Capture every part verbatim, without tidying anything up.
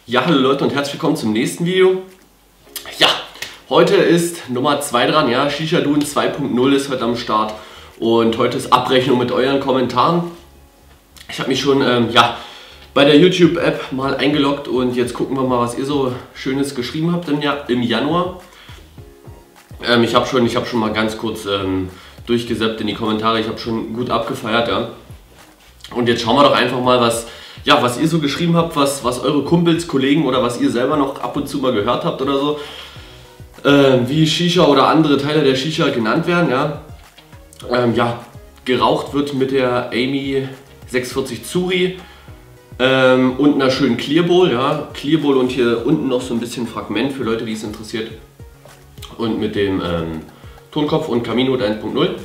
Ja, hallo Leute und herzlich willkommen zum nächsten Video. Ja, heute ist Nummer zwei dran, ja, Shisha-Duden zwei punkt null ist heute am Start und heute ist Abrechnung mit euren Kommentaren. Ich habe mich schon, ähm, ja, bei der YouTube-App mal eingeloggt und jetzt gucken wir mal, was ihr so Schönes geschrieben habt im, Jahr, im Januar. Ähm, ich habe schon, ich hab schon mal ganz kurz ähm, durchgesappt in die Kommentare, ich habe schon gut abgefeiert, ja. Und jetzt schauen wir doch einfach mal, was... Ja, was ihr so geschrieben habt, was, was eure Kumpels, Kollegen oder was ihr selber noch ab und zu mal gehört habt oder so, äh, wie Shisha oder andere Teile der Shisha genannt werden, ja. Ähm, ja, geraucht wird mit der Amy sechshundertvierzig Zuri ähm, und einer schönen Clear Bowl, ja. Clear Bowl und hier unten noch so ein bisschen Fragment für Leute, die es interessiert. Und mit dem ähm, Tonkopf und Camino eins punkt null.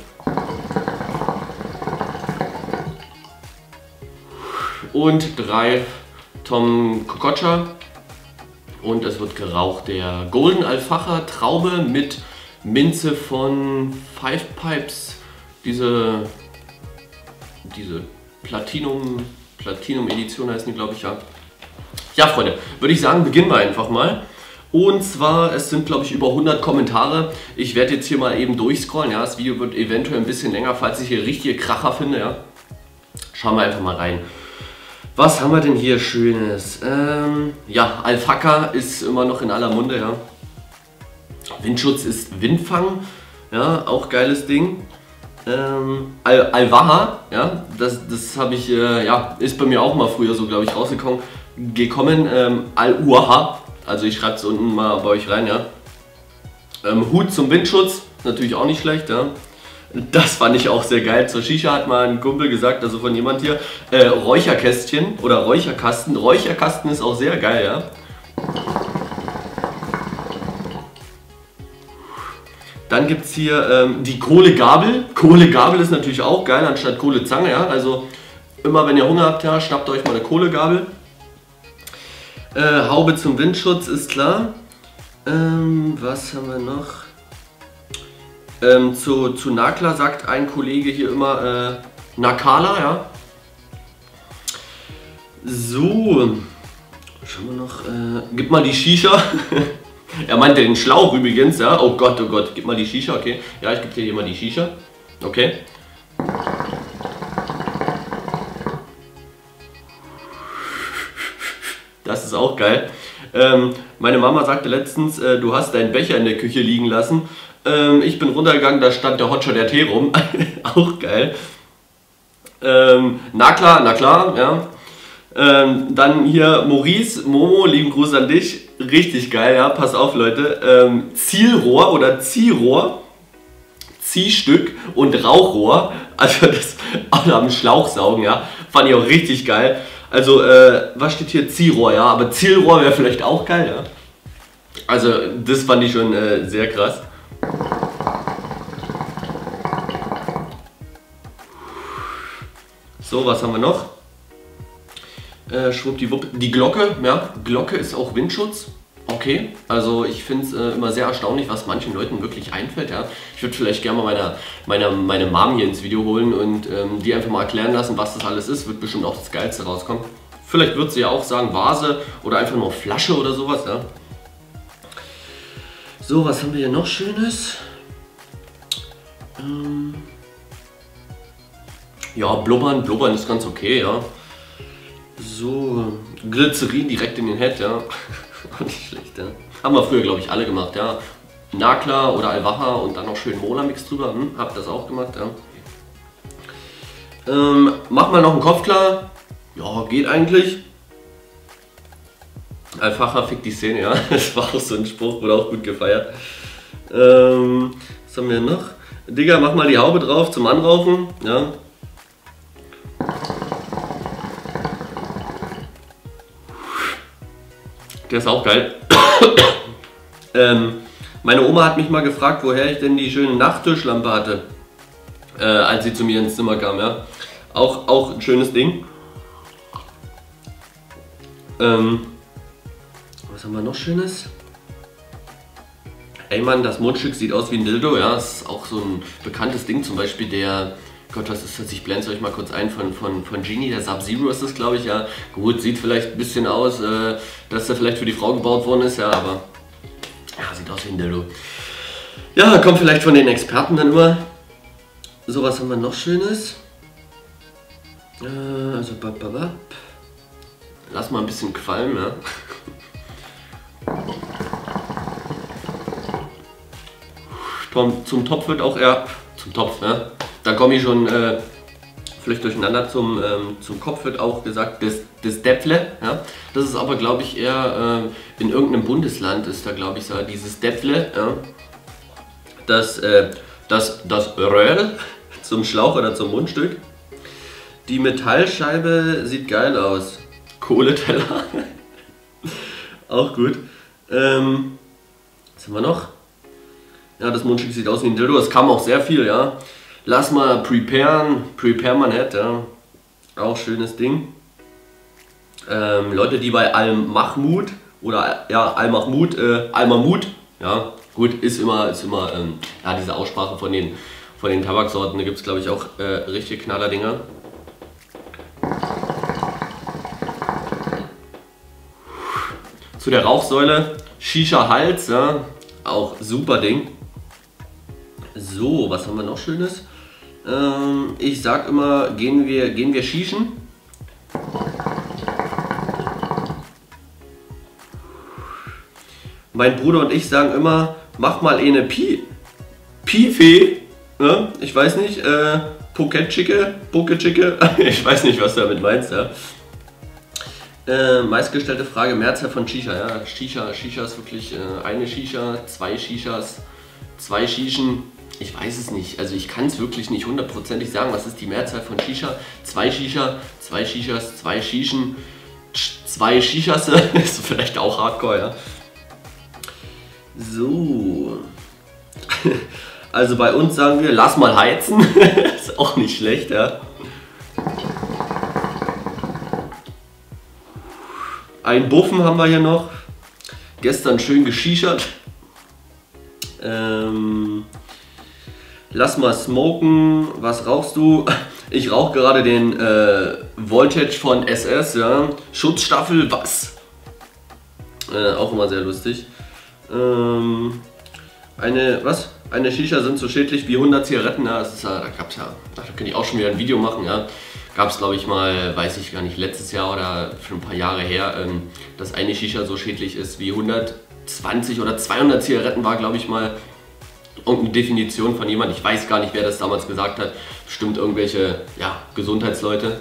Und drei Tom Kokocha und es wird geraucht der Golden Alfacha Traube mit Minze von Five Pipes, diese, diese Platinum, Platinum Edition heißen die, glaube ich, ja. Ja, Freunde, würde ich sagen, beginnen wir einfach mal. Und zwar, es sind, glaube ich, über hundert Kommentare. Ich werde jetzt hier mal eben durchscrollen, ja, das Video wird eventuell ein bisschen länger, falls ich hier richtige Kracher finde, ja. Schauen wir einfach mal rein. Was haben wir denn hier Schönes? Ähm, ja, Alfaca ist immer noch in aller Munde, ja. Windschutz ist Windfang, ja, auch geiles Ding. Ähm, Al Alvaha, ja, das, das habe ich, äh, ja, ist bei mir auch mal früher so, glaube ich, rausgekommen. Gekommen, ähm, Al-Uaha, also ich schreibe es unten mal bei euch rein, ja. Ähm, Hut zum Windschutz, natürlich auch nicht schlecht, ja. Das fand ich auch sehr geil. Zur Shisha hat mal ein Kumpel gesagt, also von jemand hier, äh, Räucherkästchen oder Räucherkasten. Räucherkasten ist auch sehr geil, ja. Dann gibt es hier ähm, die Kohlegabel. Kohlegabel ist natürlich auch geil, anstatt Kohlezange, ja. Also immer wenn ihr Hunger habt, ja, schnappt euch mal eine Kohlegabel. Äh, Haube zum Windschutz ist klar. Ähm, was haben wir noch? Ähm, zu, zu Nakla sagt ein Kollege hier immer äh, Nakala, ja. So, schauen wir noch, äh, gib mal die Shisha. Er meinte den Schlauch übrigens, ja. Oh Gott, oh Gott, gib mal die Shisha, okay. Ja, ich gebe dir hier mal die Shisha, okay. Das ist auch geil. Ähm, meine Mama sagte letztens, äh, du hast deinen Becher in der Küche liegen lassen. Ähm, ich bin runtergegangen, da stand der Hotshot der Tee rum. Auch geil. Ähm, na klar, na klar, ja. Ähm, dann hier Maurice, Momo, lieben Gruß an dich. Richtig geil, ja, pass auf Leute. Ähm, Zielrohr oder Ziehrohr, Ziehstück und Rauchrohr. Also das alle am Schlauch saugen, ja. Fand ich auch richtig geil. Also, äh, was steht hier? Ziehrohr, ja, aber Zielrohr wäre vielleicht auch geil, ja. Also, das fand ich schon äh, sehr krass. So, was haben wir noch? Äh, schwuppdiwupp. Die Glocke, ja, Glocke ist auch Windschutz. Okay, also ich finde es äh, immer sehr erstaunlich, was manchen Leuten wirklich einfällt, ja. Ich würde vielleicht gerne mal meine, meine, meine Mom hier ins Video holen und ähm, die einfach mal erklären lassen, was das alles ist. Wird bestimmt auch das Geilste rauskommen. Vielleicht wird sie ja auch sagen Vase oder einfach nur Flasche oder sowas, ja. So, was haben wir hier noch Schönes? Ähm ja, Blubbern, Blubbern ist ganz okay, ja. So, Glycerin direkt in den Head, ja. Nicht schlecht, ja. Haben wir früher, glaube ich, alle gemacht, ja. Nakla oder Alvacha und dann noch schön Mola-Mix drüber. Hm, hab das auch gemacht, ja. Ähm, mach mal noch einen Kopf klar. Ja, geht eigentlich. Alfacha fickt die Szene, ja. Das war auch so ein Spruch, wurde auch gut gefeiert. Ähm, was haben wir noch? Digga, mach mal die Haube drauf zum Anrauchen, ja. Der ist auch geil. ähm, meine Oma hat mich mal gefragt, woher ich denn die schöne Nachttischlampe hatte, äh, als sie zu mir ins Zimmer kam, ja. Auch, auch ein schönes Ding. Ähm, was haben wir noch Schönes? Ey Mann, das Mundstück sieht aus wie ein Dildo, ja. Das ist auch so ein bekanntes Ding, zum Beispiel der Gott, was ist das? Ich blende es euch mal kurz ein von, von, von Genie, der Sub-Zero ist das, glaube ich, ja. Gut, sieht vielleicht ein bisschen aus, äh, dass der vielleicht für die Frau gebaut worden ist, ja, aber ja, sieht aus wie ein Dildo. Ja, kommt vielleicht von den Experten dann immer. So, was haben wir noch Schönes? Äh, also, bababab. Lass mal ein bisschen qualmen, ja. Zum, zum Topf wird auch eher, zum Topf, ja. Da komme ich schon äh, vielleicht durcheinander. Zum, ähm, zum Kopf wird auch gesagt, das, das Däpfle, ja. Das ist aber, glaube ich, eher äh, in irgendeinem Bundesland ist da, glaube ich, so dieses Däpfle, ja. Das, äh, das, das Röhrl zum Schlauch oder zum Mundstück. Die Metallscheibe sieht geil aus. Kohleteller. Auch gut. Ähm, was haben wir noch? Ja, das Mundstück sieht aus wie ein Dildo. Es kam auch sehr viel, ja. Lass mal preparen. Prepare man hat, ja. Auch schönes Ding. Ähm, Leute, die bei Al-Mahmoud oder ja, Al-Mahmoud, äh, Al-Mahmoud, ja, gut, ist immer, ist immer, ähm, ja, diese Aussprache von den, von den Tabaksorten, da gibt es, glaube ich, auch äh, richtige Knallerdinger. Zu der Rauchsäule, Shisha-Hals, ja, auch super Ding. So, was haben wir noch Schönes? Ähm, ich sag immer, gehen wir, gehen wir schießen. Mein Bruder und ich sagen immer, mach mal eine Pi, Pi-Fee. Ja, ich weiß nicht, äh, Pocket-Chicke, Pocket-Chicke, ich weiß nicht, was du damit meinst, ja. Äh, meistgestellte Frage, Mehrzahl von Shisha, ja. Shisha, Shisha ist wirklich äh, eine Shisha, zwei Shishas, zwei Shishen, ich weiß es nicht, also ich kann es wirklich nicht hundertprozentig sagen, was ist die Mehrzahl von Shisha, zwei Shisha, zwei Shishas, zwei Shishen, zwei Shishas, ist vielleicht auch Hardcore, ja. So, also bei uns sagen wir, lass mal heizen, ist auch nicht schlecht, ja. Ein Buffen haben wir hier noch. Gestern schön geschichert. Ähm, lass mal smoken. Was rauchst du? Ich rauche gerade den äh, Voltage von S S. Ja. Schutzstaffel, was? Äh, auch immer sehr lustig. Ähm, eine, was? Eine Shisha sind so schädlich wie hundert Zigaretten. Ja, das ist, da gab's ja, da könnte ich auch schon wieder ein Video machen. Ja. Gab es, glaube ich, mal, weiß ich gar nicht, letztes Jahr oder schon ein paar Jahre her, ähm, dass eine Shisha so schädlich ist wie hundertzwanzig oder zweihundert Zigaretten, war, glaube ich, mal irgendeine Definition von jemand. Ich weiß gar nicht, wer das damals gesagt hat. Bestimmt irgendwelche, ja, Gesundheitsleute.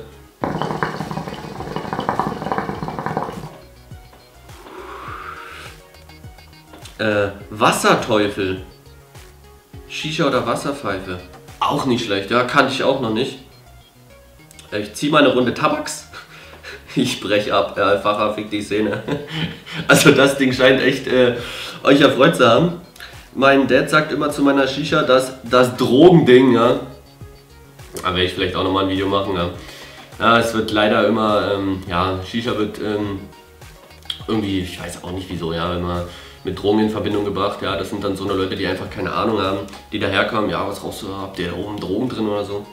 Äh, Wasserteufel. Shisha oder Wasserpfeife. Auch nicht schlecht, ja, kannte ich auch noch nicht. Ich ziehe mal eine Runde Tabaks. Ich brech ab, der Alfacher fickt die Szene. Also das Ding scheint echt äh, euch erfreut zu haben. Mein Dad sagt immer zu meiner Shisha, dass das Drogending, ja. Da werde ich vielleicht auch nochmal ein Video machen, ja. Ja, es wird leider immer, ähm, ja, Shisha wird ähm, irgendwie, ich weiß auch nicht wieso, ja, immer mit Drogen in Verbindung gebracht, ja. Das sind dann so eine Leute, die einfach keine Ahnung haben, die daherkommen, ja, was rauchst du, habt ihr da oben Drogen drin oder so?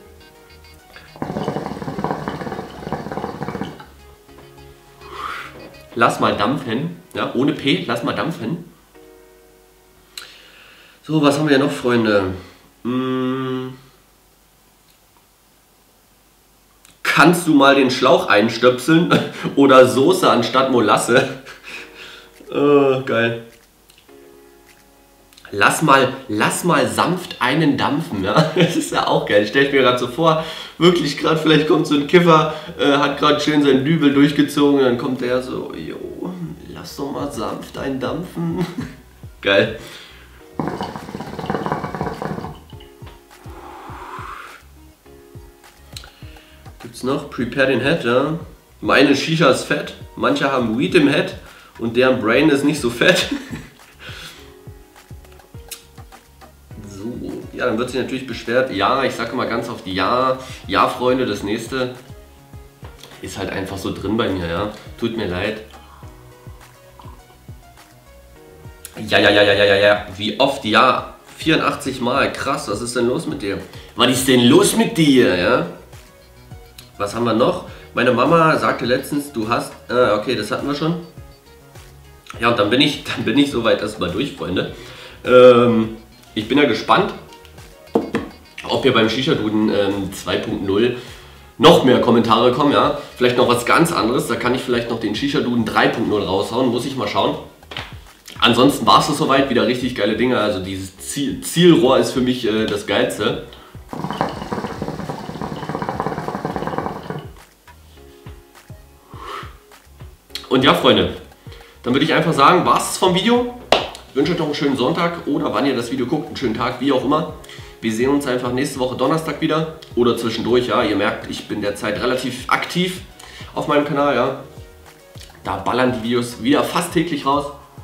Lass mal dampfen, ja, ohne P, lass mal dampfen. So, was haben wir noch, Freunde? Hm. Kannst du mal den Schlauch einstöpseln oder Soße anstatt Molasse? Oh, geil. Lass mal, lass mal sanft einen dampfen, ja, das ist ja auch geil. Stell ich mir gerade so vor, wirklich gerade, vielleicht kommt so ein Kiffer, äh, hat gerade schön seinen Dübel durchgezogen, dann kommt der so, jo, lass doch mal sanft einen dampfen. Geil. Gibt's noch? Prepare den Head, ja. Meine Shisha ist fett, manche haben Weed im Head und deren Brain ist nicht so fett. Ja, dann wird sich natürlich beschwert, ja, ich sage mal ganz oft, ja, ja, Freunde, das nächste ist halt einfach so drin bei mir, ja, tut mir leid. Ja, ja, ja, ja, ja, ja, ja, wie oft ja, vierundachtzig Mal. Krass, was ist denn los mit dir? Was ist denn los mit dir, ja? Was haben wir noch? Meine Mama sagte letztens, du hast... Äh, okay, das hatten wir schon. Ja, und dann bin ich, dann bin ich soweit erstmal durch, Freunde. Ähm, ich bin ja gespannt, ob hier beim Shisha-Duden ähm, zwei Punkt null noch mehr Kommentare kommen, ja. Vielleicht noch was ganz anderes, da kann ich vielleicht noch den Shisha-Duden drei Punkt null raushauen, muss ich mal schauen. Ansonsten war es das soweit, wieder richtig geile Dinge, also dieses Ziel Zielrohr ist für mich äh, das Geilste. Und ja, Freunde, dann würde ich einfach sagen, war es vom Video. Ich wünsche euch noch einen schönen Sonntag oder wann ihr das Video guckt, einen schönen Tag, wie auch immer. Wir sehen uns einfach nächste Woche Donnerstag wieder oder zwischendurch, ja. Ihr merkt, ich bin derzeit relativ aktiv auf meinem Kanal, ja. Da ballern die Videos wieder fast täglich raus.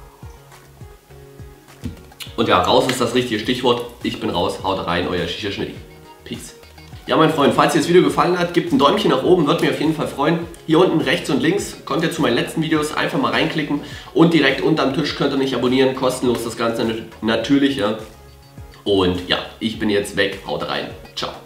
Und ja, raus ist das richtige Stichwort. Ich bin raus, haut rein, euer Shisha Schnitti. Peace. Ja, mein Freund, falls dir das Video gefallen hat, gebt ein Däumchen nach oben, würde mich auf jeden Fall freuen. Hier unten rechts und links könnt ihr zu meinen letzten Videos einfach mal reinklicken und direkt unterm Tisch könnt ihr mich abonnieren, kostenlos das Ganze natürlich, ja. Und ja, ich bin jetzt weg, haut rein, ciao.